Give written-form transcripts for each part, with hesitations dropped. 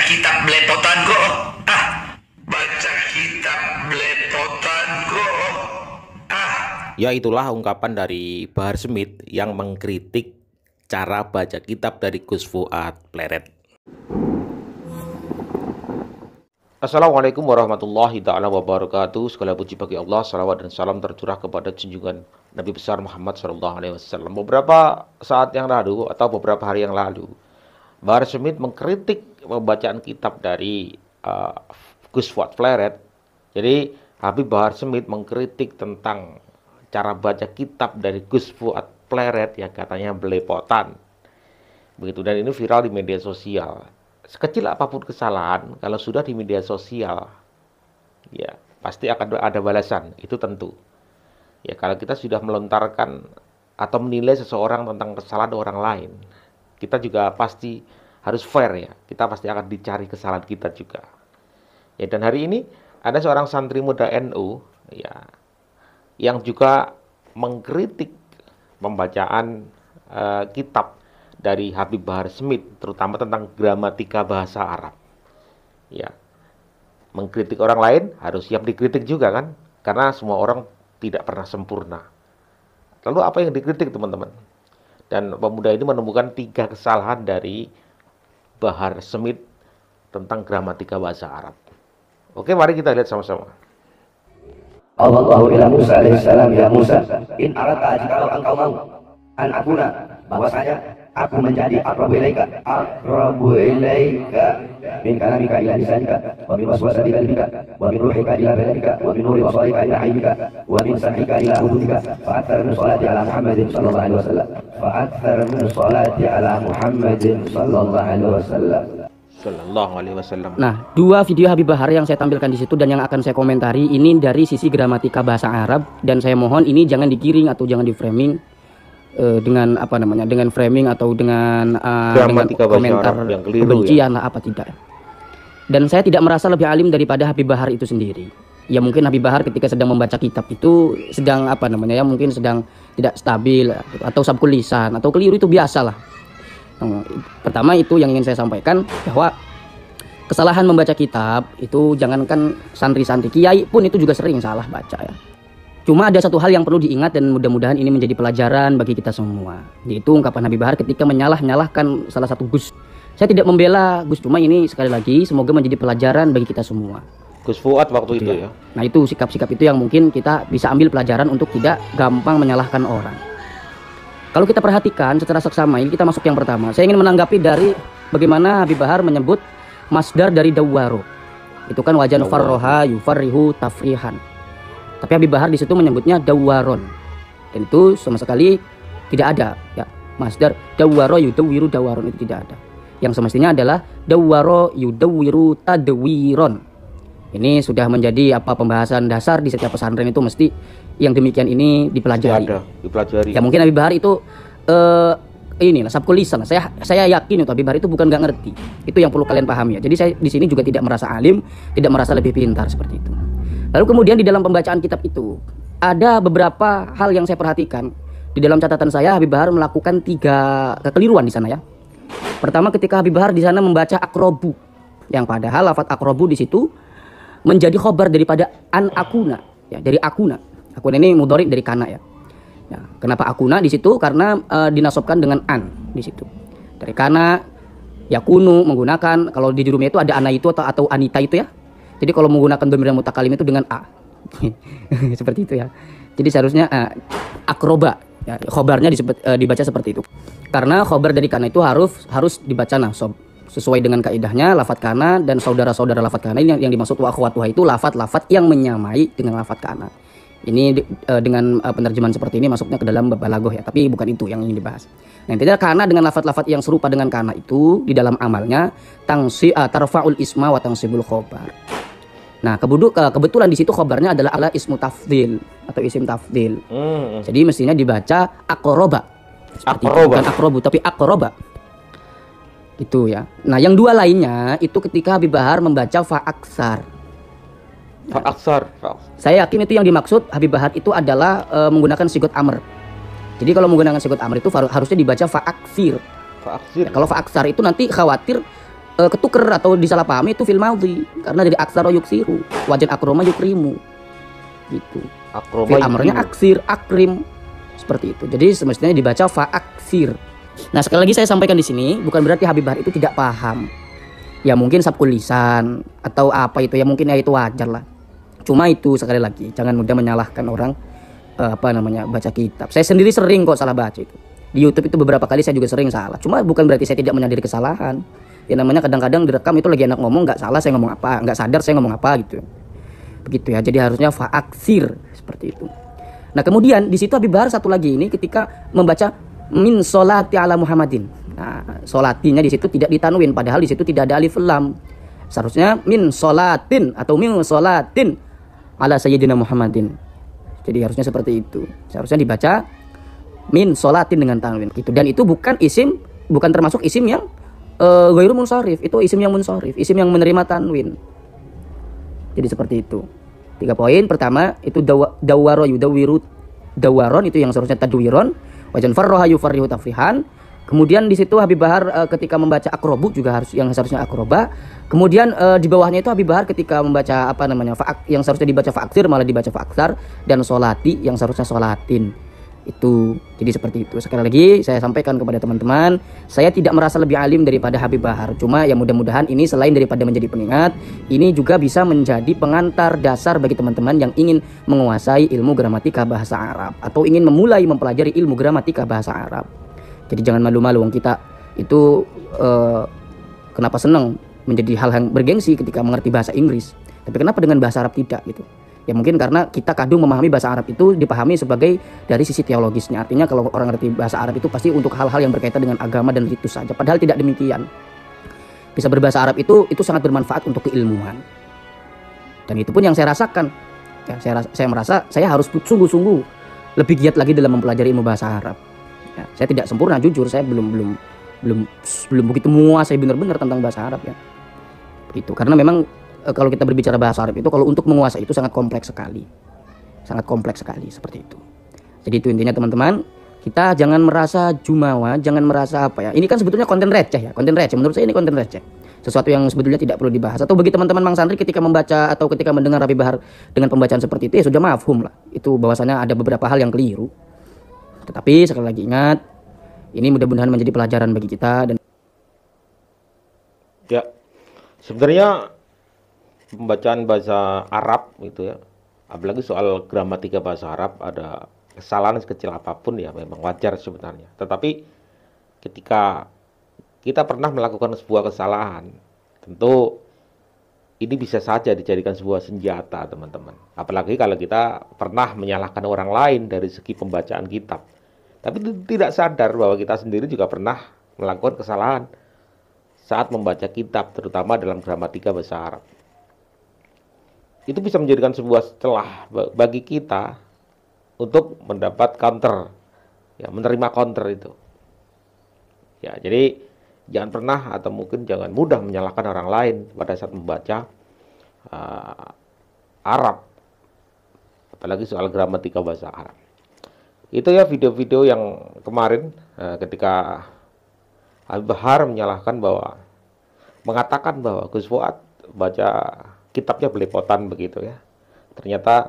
kitab belepotan kok. Ah, baca kitab belepotan kok. Ah. Ya, itulah ungkapan dari Bahar Smith yang mengkritik cara baca kitab dari Gus Fuad Pleret. Assalamualaikum warahmatullahi ta'ala wabarakatuh. Segala puji bagi Allah, salawat dan salam tercurah kepada junjungan Nabi besar Muhammad SAW. Beberapa saat yang lalu atau beberapa hari yang lalu, Bahar Smith mengkritik pembacaan kitab dari Gus Fuad Pleret. Jadi Habib Bahar Smith mengkritik tentang cara baca kitab dari Gus Fuad Pleret yang katanya belepotan. Begitu, dan ini viral di media sosial. Sekecil apapun kesalahan, kalau sudah di media sosial, ya pasti akan ada balasan, itu tentu. Ya, kalau kita sudah melontarkan atau menilai seseorang tentang kesalahan orang lain, kita juga pasti harus fair ya. Kita pasti akan dicari kesalahan kita juga. Ya, dan hari ini ada seorang santri muda NU ya yang juga mengkritik pembacaan kitab dari Habib Bahar Smith, terutama tentang gramatika bahasa Arab. Ya, mengkritik orang lain harus siap dikritik juga kan, karena semua orang tidak pernah sempurna. Lalu apa yang dikritik, teman-teman? Dan pemuda ini menemukan 3 kesalahan dari Bahar Smith tentang gramatika bahasa Arab. Oke, mari kita lihat sama-sama. Allahu ila Musa alaihissalam, ya Musa, in arata, jika engkau mau, an akuna, bahwasanya aku menjadi aqrabu ilaika min kalamika ila lisanika wa min waswasatika qalbika wa min ruhika ila badanika wa min nuri basarika ila ayyika wa min sam'ika ila udhunika fa akthar min salati ala Muhammadin sallallahu alaihi wasallam fa akthar min salati ala Muhammadin sallallahu alaihi wasallam. Nah, 2 video Habib Bahar yang saya tampilkan di situ dan yang akan saya komentari ini dari sisi gramatika bahasa Arab, dan saya mohon ini jangan digiring atau jangan di framing dengan apa namanya, dengan framing atau dengan komentar kebencian lah apa tidak. Dan saya tidak merasa lebih alim daripada Habib Bahar itu sendiri. Ya mungkin Habib Bahar ketika sedang membaca kitab itu sedang apa namanya ya, mungkin sedang tidak stabil atau sabkul lisan atau keliru, itu biasalah. Pertama itu yang ingin saya sampaikan, bahwa kesalahan membaca kitab itu jangankan santri-santri, kiai pun itu juga sering salah baca ya. Cuma ada satu hal yang perlu diingat dan mudah-mudahan ini menjadi pelajaran bagi kita semua, yaitu ungkapan Habib Bahar ketika menyalahkan salah satu Gus. Saya tidak membela Gus, cuma ini sekali lagi semoga menjadi pelajaran bagi kita semua. Gus Fuad waktu itu ya. Nah itu sikap-sikap itu yang mungkin kita bisa ambil pelajaran untuk tidak gampang menyalahkan orang. Kalau kita perhatikan secara seksama, ini kita masuk yang pertama. Saya ingin menanggapi dari bagaimana Habib Bahar menyebut masdar dari dawwaro. Itu kan wajan farroha yufarrihu tafrihan. Tapi Habib Bahar di situ menyebutnya dawwaron, dan itu sama sekali tidak ada ya. Masdar dawwaro yudawwiru dawwaron itu tidak ada. Yang semestinya adalah dawwaro yudawwiru tadwiron. Ini sudah menjadi pembahasan dasar di setiap pesantren, itu mesti yang demikian ini dipelajari. Dipelajari. Ya mungkin Habib Bahar itu inilah sabkul lisan. Saya yakin itu Habib Bahar itu bukan nggak ngerti. Itu yang perlu kalian pahami ya. Jadi saya di sini juga tidak merasa alim, tidak merasa lebih pintar seperti itu. Lalu kemudian di dalam pembacaan kitab itu ada beberapa hal yang saya perhatikan. Di dalam catatan saya, Habib Bahar melakukan 3 kekeliruan di sana ya. Pertama, ketika Habib Bahar di sana membaca akrobu, yang padahal lafadz akrobu di situ menjadi khobar daripada an akuna ya, dari akuna. Akuna ini mudhari dari kana ya. Ya, kenapa akuna di situ? Karena dinasobkan dengan an di situ. Dari kana yakunu menggunakan, kalau di jurumnya itu ada ana itu atau anita itu ya. Jadi kalau menggunakan dhamir mutakalim itu dengan a. Seperti itu ya. Jadi seharusnya akroba ya, khobarnya dibaca seperti itu. Karena khobar dari kana itu harus dibaca nasab sesuai dengan kaidahnya lafadz kana, dan saudara-saudara lafadz kana ini yang dimaksud wa akhwatuha itu lafadz-lafadz yang menyamai dengan lafadz kana. Ini dengan penerjemahan seperti ini masuknya ke dalam bab balaghah ya, tapi bukan itu yang ingin dibahas. Nah, intinya kana dengan lafadz-lafadz yang serupa dengan kana itu di dalam amalnya tarfa'ul isma wa tansibul khobar. Nah, kebetulan di situ khobarnya adalah ismu tafdil atau isim tafdil. Jadi mestinya dibaca akroba. Bukan akrobu tapi akroba. Itu ya. Nah, yang 2 lainnya itu ketika Habib Bahar membaca fa'aksar. Fa'aksar. Saya yakin itu yang dimaksud Habib Bahar itu adalah menggunakan sigot amr. Jadi kalau menggunakan sigot amr itu harusnya dibaca fa'aksir. Fa'aksir. Kalau fa'aksar itu nanti khawatir ketuker atau disalahpahami itu fil madhi karena dari aksara yuksiru, wajan akroma yukrimu gitu. Akroma Fil amrnya yukrimu. aksir, akrim seperti itu. Jadi semestinya dibaca fa aksir. Nah, sekali lagi saya sampaikan di sini bukan berarti Habib Bahar itu tidak paham. Ya mungkin sabkul lisan atau apa itu ya mungkin ya itu wajar lah. Cuma itu sekali lagi jangan mudah menyalahkan orang baca kitab. Saya sendiri sering kok salah baca itu. Di YouTube itu beberapa kali saya juga sering salah. Cuma bukan berarti saya tidak menyadari kesalahan. Ya namanya kadang-kadang direkam itu lagi enak ngomong nggak salah saya ngomong apa, nggak sadar saya ngomong apa gitu. Begitu ya. Jadi harusnya fa'aksir seperti itu. Nah, kemudian di situ Habib Bahar satu lagi ini ketika membaca min sholati ala Muhammadin. Nah, sholatinya di situ tidak ditanwin padahal di situ tidak ada alif lam. Seharusnya min sholatin atau min sholatin ala sayyidina Muhammadin. Jadi harusnya seperti itu. Seharusnya dibaca min sholatin dengan tanwin gitu. Dan itu bukan isim, bukan termasuk isim yang ghairu munsharif. Itu isim yang munsharif, isim yang menerima tanwin. Jadi seperti itu. 3 poin. Pertama itu dawaro yudawiru dawaron, itu yang seharusnya tadwiron. Wajan farroha yufarrihu tafrihan. Kemudian di situ Habib Bahar ketika membaca akrobu juga harus yang seharusnya akroba. Kemudian di bawahnya itu Habib Bahar ketika membaca yang seharusnya dibaca fa'aksir malah dibaca fa'aksar, dan solati yang seharusnya solatin. Itu jadi seperti itu. Sekali lagi saya sampaikan kepada teman-teman, saya tidak merasa lebih alim daripada Habib Bahar. Cuma ya mudah-mudahan ini selain daripada menjadi pengingat, ini juga bisa menjadi pengantar dasar bagi teman-teman yang ingin menguasai ilmu gramatika bahasa Arab atau ingin memulai mempelajari ilmu gramatika bahasa Arab. Jadi jangan malu-malu, wong kita itu kenapa senang menjadi hal yang bergengsi ketika mengerti bahasa Inggris, tapi kenapa dengan bahasa Arab tidak gitu? Ya mungkin karena kita kadung memahami bahasa Arab itu dipahami sebagai dari sisi teologisnya. Artinya kalau orang ngerti bahasa Arab itu pasti untuk hal-hal yang berkaitan dengan agama dan ritus saja. Padahal tidak demikian. Bisa berbahasa Arab itu sangat bermanfaat untuk keilmuan. Dan itu pun yang saya rasakan. Ya, saya merasa saya harus sungguh-sungguh lebih giat lagi dalam mempelajari ilmu bahasa Arab. Ya, saya tidak sempurna, jujur saya belum begitu menguasai benar-benar tentang bahasa Arab ya. Begitu. Karena memang kalau kita berbicara bahasa Arab itu kalau untuk menguasai itu sangat kompleks sekali. Sangat kompleks sekali seperti itu. Jadi itu intinya teman-teman, kita jangan merasa jumawa, jangan merasa apa ya. Ini kan sebetulnya konten receh ya, konten receh. Menurut saya ini konten receh. Sesuatu yang sebetulnya tidak perlu dibahas. Atau bagi teman-teman Mang Santri ketika membaca atau ketika mendengar Habib Bahar dengan pembacaan seperti itu ya sudah mafhum lah. Itu bahwasanya ada beberapa hal yang keliru. Tetapi sekali lagi ingat, ini mudah-mudahan menjadi pelajaran bagi kita. Dan Ya, sebenarnya pembacaan bahasa Arab gitu ya, apalagi soal gramatika bahasa Arab, ada kesalahan sekecil apapun ya memang wajar sebenarnya. Tetapi ketika kita pernah melakukan sebuah kesalahan, tentu ini bisa saja dijadikan sebuah senjata teman-teman. Apalagi kalau kita pernah menyalahkan orang lain dari segi pembacaan kitab, tapi tidak sadar bahwa kita sendiri juga pernah melakukan kesalahan saat membaca kitab, terutama dalam gramatika bahasa Arab. Itu bisa menjadikan sebuah celah bagi kita untuk mendapat counter, ya, menerima counter itu. Ya, jadi jangan pernah atau mungkin jangan mudah menyalahkan orang lain pada saat membaca Arab, apalagi soal gramatika bahasa Arab. Itu ya video-video yang kemarin ketika Habib Bahar mengatakan bahwa Gus Fuad baca kitabnya belepotan begitu ya. Ternyata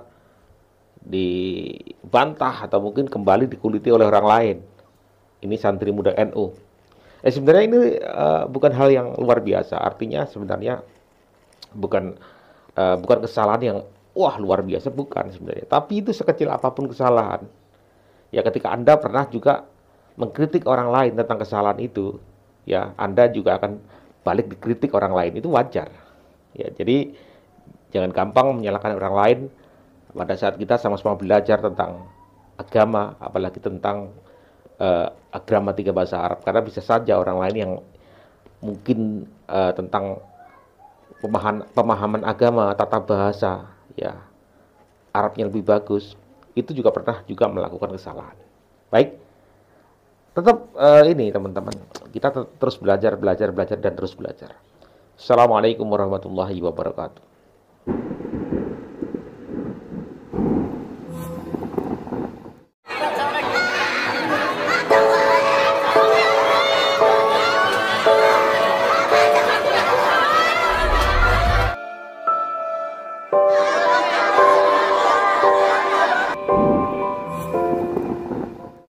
dibantah atau mungkin kembali dikuliti oleh orang lain. Ini santri muda NU. Sebenarnya ini bukan hal yang luar biasa. Artinya sebenarnya bukan kesalahan yang wah luar biasa, bukan sebenarnya. Tapi itu sekecil apapun kesalahan. Ya ketika Anda pernah juga mengkritik orang lain tentang kesalahan itu, ya Anda juga akan balik dikritik orang lain, itu wajar. Ya, jadi jangan gampang menyalahkan orang lain pada saat kita sama-sama belajar tentang agama, apalagi tentang gramatika bahasa Arab, karena bisa saja orang lain yang mungkin tentang pemahaman agama, tata bahasa, ya Arabnya lebih bagus, itu juga pernah juga melakukan kesalahan. Baik, tetap ini teman-teman, kita terus belajar dan terus belajar. Assalamualaikum warahmatullahi wabarakatuh.